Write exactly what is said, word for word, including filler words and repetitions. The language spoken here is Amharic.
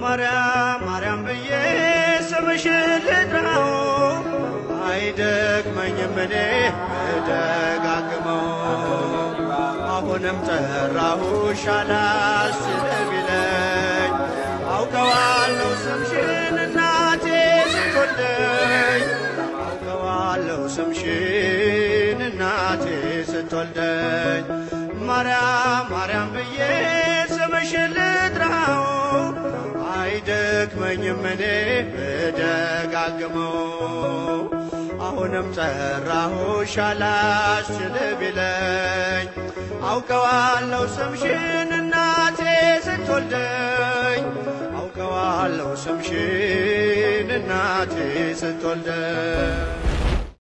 ማርያም ማርያም ብዬ ስምሽን ልጥራው አይደክመኝም እኔ ብደጋግመው አሁንም ጠራሁሽ አላስችል ቢለኝ አውቀዋለሁ ስምሽን እናቴ ስትወልደኝ አውቀዋለሁ ስምሽን እናቴ ስትወልደኝ ማርያም ማርያም ብዬ ስምሽን ልጥራው አይደክመኝም እኔ ብደጋግመው አሁንም ጠራሁሽ አላስችል ቢለኝ አውቀዋለሁ ስምሽን እናቴ ስትወልደኝ አውቀዋለሁ ስምሽን እናቴ ስትወልደኝ